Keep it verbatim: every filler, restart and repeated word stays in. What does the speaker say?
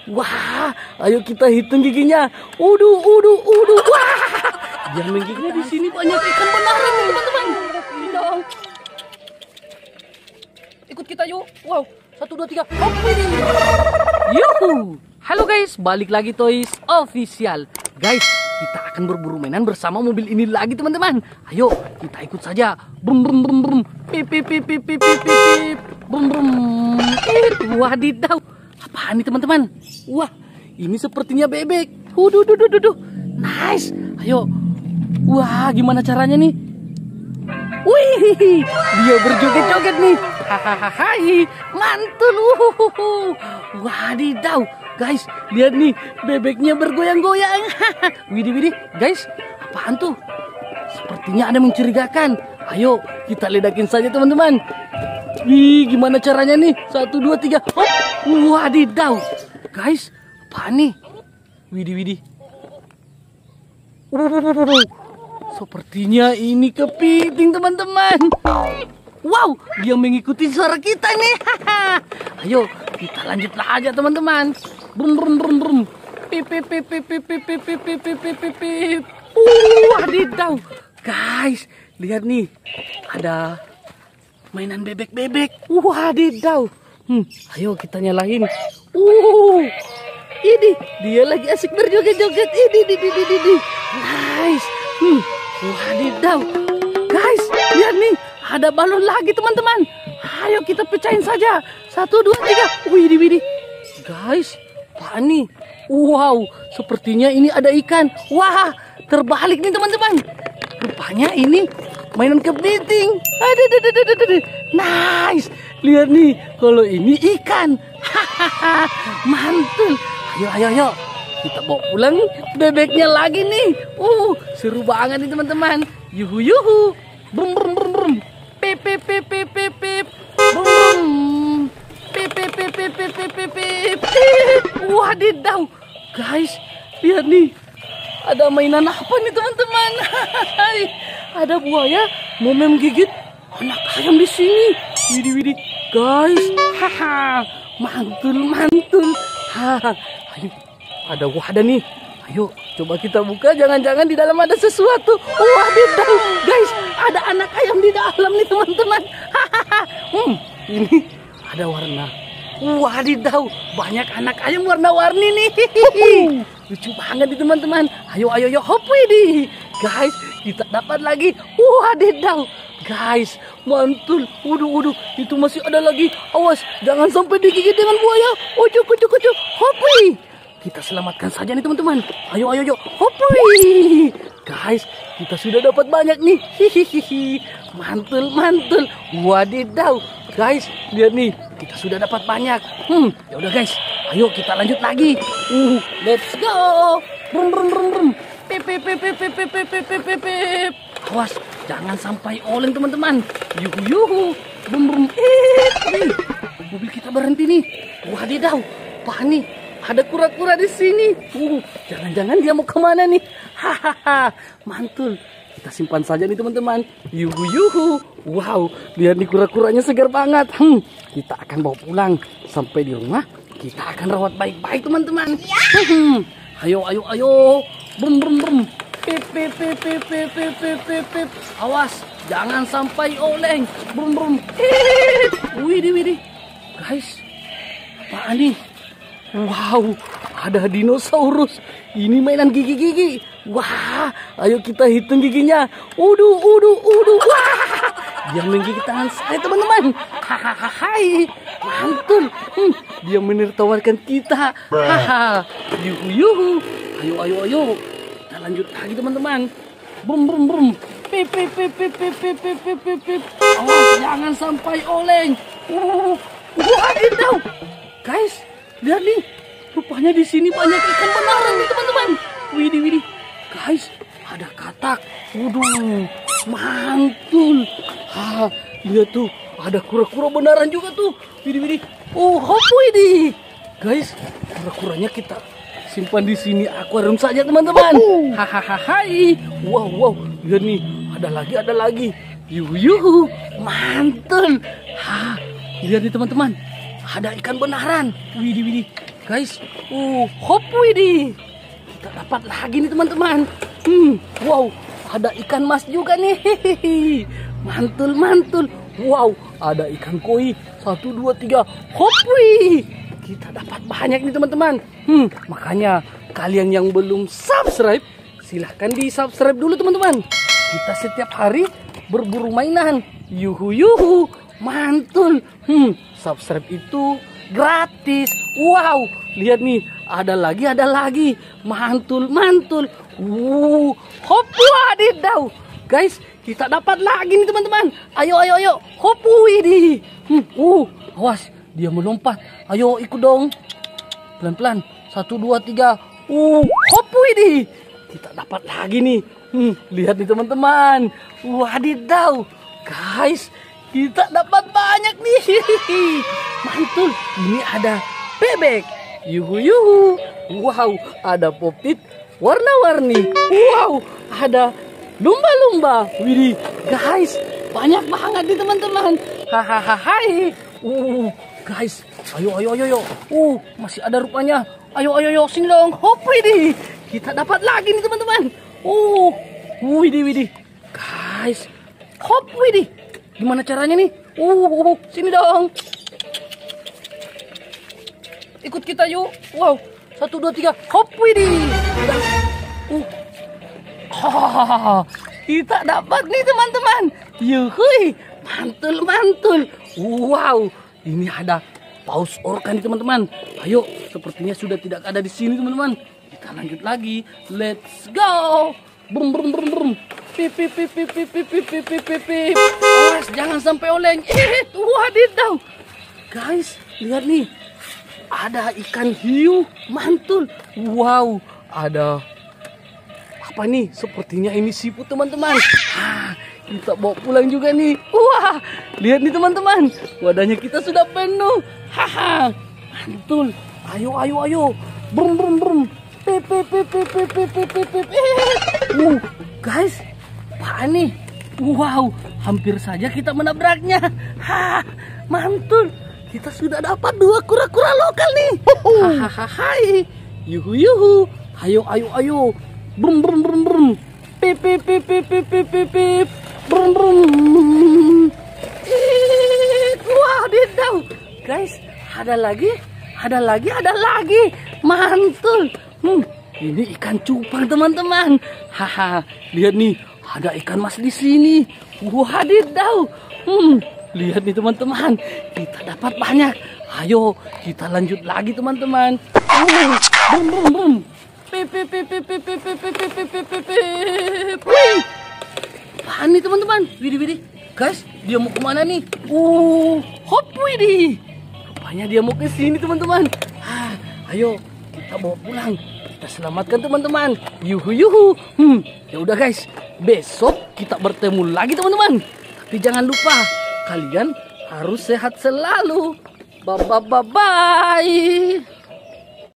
Wah, ayo kita hitung giginya. Udu, udu, udu. Wah, yang menggigit di sini banyak ikan beneran nih teman-teman. Ini dong. Ikut kita yuk. Wow, satu dua tiga. Hop ini. Yuhu. Halo guys, balik lagi Toys Official. Guys, kita akan berburu mainan bersama mobil ini lagi teman-teman. Ayo, kita ikut saja. Brum brum brum brum. Pip pip pip pip pip pip pip. Brum brum. Wadidaw. Apaan nih teman-teman? Wah, ini sepertinya bebek. Huduh, duh, duh, duh, duh. Nice. Ayo. Wah, gimana caranya nih? Wih, dia berjoget-joget nih. Hahaha, mantul. Uhuhu. Wadidaw. Guys, lihat nih, bebeknya bergoyang-goyang. Widih, widih. Guys, apaan tuh? Sepertinya ada mencurigakan. Ayo, kita ledakin saja teman-teman. Wih, gimana caranya nih? Satu, dua, tiga. Hop. Wadidaw. Guys, apaan nih? Widih, widih. Sepertinya ini kepiting teman-teman. Wow, dia mengikuti suara kita nih. Ayo, kita lanjutlah aja teman-teman. Brum brum brum brum. Pip pip pip pip pip pip pip pip pip pip pip pip pip. Wadidaw. Guys, lihat nih. Ada mainan bebek-bebek. Wadidaw. Hmm, ayo kita nyalain. Uh. Ini dia lagi asik berjoget-joget. Ini ini ini ini. Nice. Hmm. Wadidaw. Guys, lihat nih. Ada balon lagi teman-teman. Ayo kita pecahin saja. Satu, dua, tiga. Widih, widih. Guys, apaan nih? Wow, sepertinya ini ada ikan. Wah, terbalik nih teman-teman. Rupanya ini mainan kepiting. Aduh, aduh, aduh, aduh, aduh. Nice. Lihat nih, kalau ini ikan. Hahaha, mantul. Ayo, ayo, ayo. Kita bawa pulang bebeknya lagi nih. Uh, seru banget nih teman-teman. Yuhu, yuhu. Brum, brum, brum, brum. Pip pip pip pip pip pip. Brum. Pip pip pip pip pip pip pip pip. Wadidaw. Guys, lihat nih. Ada mainan apa nih teman-teman? Ada buaya mau menggigit anak ayam di sini. Widih, widih. Guys, haha. Mantul, mantul. Haha. Ayo, ada wadah nih. Ayo, coba kita buka. Jangan-jangan di dalam ada sesuatu. Wadidaw, guys, ada anak ayam di dalam nih teman-teman. Hmm, ini ada warna. Wadidaw, banyak anak ayam warna-warni nih. Lucu banget nih teman-teman. Ayo, ayo, ayo, hop widih. Guys, kita dapat lagi. Wadidaw, guys, mantul. Waduh, waduh, itu masih ada lagi. Awas, jangan sampai digigit dengan buaya. Ujuk, ujuk, ujuk, hop widih. Kita selamatkan saja nih teman-teman. Ayo, ayo, ayo. Hopui. Guys, kita sudah dapat banyak nih. Hihihi. Mantul, mantul. Wadidaw. Guys, lihat nih. Kita sudah dapat banyak. Hmm, ya udah guys. Ayo kita lanjut lagi. Uh, let's go. Brum brum brum brum. Pip pip pip pip pip pip pip pip pip pip. Awas, jangan sampai oleng teman-teman. Yuhu yuhu. Brum brum. Eh, mobil kita berhenti nih. Wadidaw. Apaan nih? Ada kura-kura di sini. Uh, jangan-jangan dia mau kemana nih? Hahaha, mantul. Kita simpan saja nih teman-teman. Yuhu yuhu. Wow, lihat nih kura-kuranya segar banget. Hmm, kita akan bawa pulang. Sampai di rumah, kita akan rawat baik-baik teman-teman. Hmm, ayo, ayo, ayo. Brum, brum, brum. Pip, pip, pip, pip, pip, pip, pip, pip, pip. Awas, jangan sampai oleng. Brum, brum. Widih, widih. Guys, apaan nih? Wow, ada dinosaurus. Ini mainan gigi-gigi. Wah, ayo kita hitung giginya. Udu, udu, udu. Wah, dia menggigit tangan saya teman-teman. Hahaha, mantul. Hmm, dia menertawakan kita. Haha, yuhu, yuhu. Ayo, ayo, ayo. Kita lanjut lagi teman-teman. Brum, brum, brum. Pip, pip, pip, pip, pip, pip, pip, pip, pip, pip. Awas, jangan sampai oleng. Uh, wadidaw. Guys, lihat nih, rupanya di sini banyak ikan beneran nih teman-teman. Widih, widih. Guys, ada katak. Waduh, mantul. Ha, lihat tuh, ada kura-kura beneran juga tuh. Widih, widih. Oh, hop widih. Guys, kura-kuranya kita simpan di sini akuarium saja teman-teman. Hahaha. Wow, wow. Lihat nih, ada lagi, ada lagi. Yuhu, yuhu. Mantul. Ha, lihat nih teman-teman. Ada ikan beneran. Widih, widih. Guys, uh, hop widih. Kita dapat lagi nih teman-teman. Hmm, wow, ada ikan mas juga nih. Hehehe. Mantul, mantul. Wow, ada ikan koi. Satu, dua, tiga. Hop widih. Kita dapat banyak nih teman-teman. Hmm, makanya kalian yang belum subscribe, silahkan di subscribe dulu teman-teman. Kita setiap hari berburu mainan. Yuhu yuhu, mantul. Hmm, subscribe itu gratis. Wow, lihat nih, ada lagi, ada lagi. Mantul, mantul. Uh, hop wadidaw. Guys, kita dapat lagi nih teman-teman. Ayo, ayo, ayo. Hop widih. Hmm, uh, awas, dia melompat. Ayo ikut dong. Pelan-pelan. Satu, dua, tiga. Uh, hop widih. Kita dapat lagi nih. Hmm, lihat nih teman-teman. Wadidaw. Guys, kita dapat banyak nih. Mantul. Ini ada bebek. Yuhu yuhu. Wow, ada popit warna-warni. Wow, ada lumba-lumba. Widih, guys, banyak banget nih teman-teman. Hahaha. Uh, guys, ayo ayo ayo ayo. Uh, masih ada rupanya. Ayo ayo ayo sini dong. Hop widih. Kita dapat lagi nih teman-teman. Uh, widih widih. Guys, hop widih. Gimana caranya nih? Uh, sini dong. Ikut kita yuk. Wow, satu dua tiga. Hop widih. Uh. Oh, kita dapat nih teman-teman. Yuhui, mantul mantul. Wow, ini ada paus orca nih teman-teman. Ayo, sepertinya sudah tidak ada di sini teman-teman. Kita lanjut lagi. Let's go. Brum brum brum brum. Pip pip pip pip pip pip pip pip pip pip pip. Awas, jangan sampai oleng. Eh, wadidaw. Guys, lihat nih. Ada ikan hiu mantul. Wow, ada apa nih? Sepertinya ini siput teman-teman. Ah, kita bawa pulang juga nih. Wah, lihat nih teman-teman. Wadahnya kita sudah penuh. Haha, mantul. Ayo, ayo, ayo. Brum, brum, brum. Pip, pip, pip, pip, pip, pip, pip, pip, pip. Uh, guys, apaan nih? Wow, hampir saja kita menabraknya. Ha, mantul. Kita sudah dapat dua kura-kura lokal nih. Hahaha. Yuhu, yuhu. Ayo, ayo, ayo. Brum brum brum brum. Pip pip pip pip pip pip pip pip. Brum brum. Wah, didaw. Guys, ada lagi, ada lagi, ada lagi. Mantul. Hmm, ini ikan cupang teman-teman. Haha, lihat nih, ada ikan mas di sini. Wah, didaw. Hmm, lihat nih teman-teman, kita dapat banyak. Ayo, kita lanjut lagi teman-teman. Uh, brum brum brum. Pip pip pip pip pip pip pip pip pip pip pip pip. Wih, apaan nih teman-teman? Widih widih, guys, dia mau kemana nih? Uh, hop widih. Rupanya dia mau ke sini teman-teman. Ah, ayo kita bawa pulang. Kita selamatkan teman-teman. Yuhu yuhu. Hmm, ya udah guys, besok kita bertemu lagi teman-teman. Tapi jangan lupa, kalian harus sehat selalu. Bye bye bye bye.